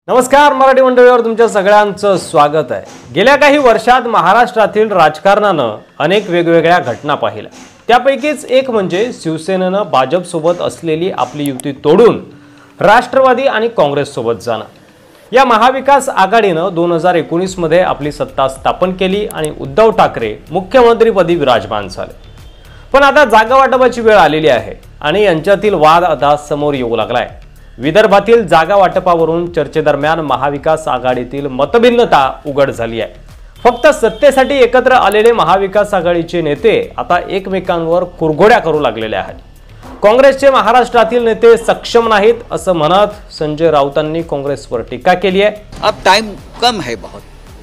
नमस्कार, मराठी मंडळीवर तुमच्या सगळ्यांचं स्वागत आहे। गेल्या काही वर्षात महाराष्ट्रातील राजकारणानं अनेक वेगवेगळ्या घटना पाहिल्या। त्यापैकीच एक म्हणजे शिवसेनेनं भाजप सोबत असलेली आपली युती तोडून राष्ट्रवादी आणि काँग्रेस सोबत जाणं। या महाविकास आघाडीनं 2019 मध्ये आपली सत्ता स्थापन केली आणि उद्धव ठाकरे मुख्यमंत्रीपदी विराजमान झाले। पण आता जागा वाटपाची वेळ आलेली आहे आणि यांच्यातील वाद आता समोर येऊ लागलाय। विदर्भातील जागा वाटपावरून चर्चेदरम्यान महाविकास आघाडीतील मतभिन्नता उघड झाली आहे। फक्त सत्तेसाठी एकत्र आलेले महाविकास आघाडीचे नेते आता एकमेकांवर कुरघोड्या करू लागलेले आहेत। काँग्रेसचे महाराष्ट्रातील नेते सक्षम नाहीत असं म्हणत संजय राऊतांनी काँग्रेसवर टीका केली आहे। अब टाइम कम है बहुत,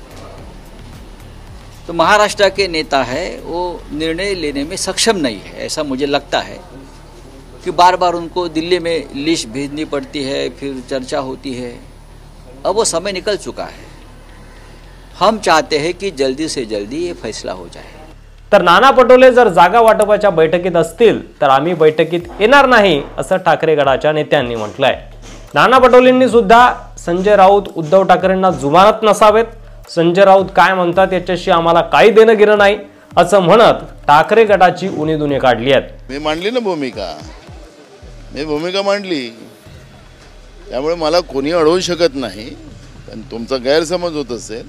तो महाराष्ट्र के नेता है वो निर्णय लेने में सक्षम नहीं है, ऐसा मुझे लगता है कि बार बार उनको दिल्ली में लिस्ट भेजनी पड़ती है, फिर चर्चा होती है। अब वो समय निकल चुका है। हम चाहते हैं कि जल्दी से जल्दी ये फैसला हो जाए। तर नाना पटोले जर जागा वाटपाच्या बैठकीत असतील तर आम्ही बैठकीत येणार नाही असं ठाकरे गटाच्या नेत्यांनी म्हटलंय। नाना पटोलेंनी सुद्धा संजय राऊत उद्धव ठाकरेंना जुमानत नसावेत, संजय राऊत काय म्हणतात याच्याशी आम्हाला काही देणं घेणं नाही असं म्हणत ठाकरे गटाची उणीधुणी काढली आहे। मी मांडली ना भूमिका मांडली, त्यामुळे मला कोणी अडवू शकत नाही। पण तुमचा गैरसमज होत असेल,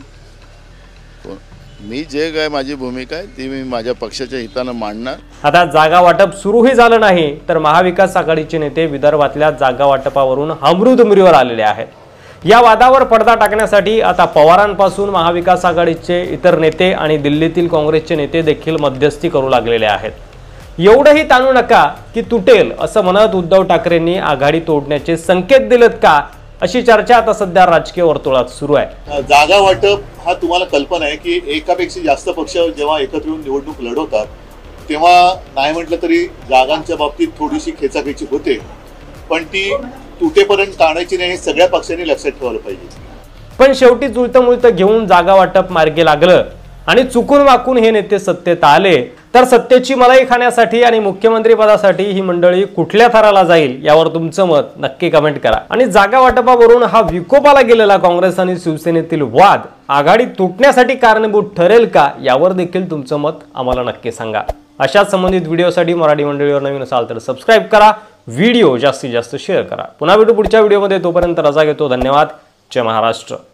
मी जे काय माझी भूमिका आहे ती मी माझ्या पक्षाच्या हिताने मांडणार। आता जागा वाटप सुरूही झालं नाही तर महाविकास आघाडीचे नेते विदर्भातल्या जागा वाटपावरून हमरूतुमरीवर आलेले आहेत। या वादावर पडदा टाकण्यासाठी आता पवारांपासून महाविकास आघाडीचे इतर नेते आणि दिल्लीतील काँग्रेसचे नेते देखील मध्यस्थी करू लागलेले आहेत। एवढंही ताणू नका की तुटेल असं म्हणत उद्धव ठाकरेंनी आघाडी तोडण्याचे संकेत दिलेत का, अशी चर्चा आता सध्या राजकीय वर्तुळात सुरू आहे। जागा वाटप हा तुम्हाला कल्पना आहे की एकापेक्षा जास्त पक्ष जेव्हा एकत्र येऊन निवडणूक लढवतात तेव्हा नाही म्हटलं तरी जागांच्या बाबतीत थोडीशी खेचाखेची होते, पण ती तुटेपर्यंत टाळायची नाही हे सगळ्या पक्षांनी लक्षात ठेवायला पाहिजे। पण शेवटी जुळतं मुळतं घेऊन जागा वाटप मार्गी लागलं आणि चुकून वाकून हे नेते सत्तेत आले तर सत्तेची मलाई खाण्यासाठी आणि मुख्यमंत्री पदासाठी ही मंडळी कुठल्या थराला जाईल यावर तुमचं मत नक्की कमेंट करा। आणि जागा वाटपावरून हा विकोपाला गेलेला काँग्रेस आणि शिवसेनेतील वाद आघाडी तुटण्यासाठी कारणीभूत ठरेल का यावर देखील तुमचं मत आम्हाला नक्की सांगा। अशाच संबंधित व्हिडिओसाठी मराठी मंडळीवर नवीन असाल तर सबस्क्राइब करा, व्हिडिओ जास्तीत जास्त शेअर करा। पुन्हा भेटू पुढच्या व्हिडिओमध्ये, तोपर्यंत रजा घेतो। धन्यवाद। जय महाराष्ट्र।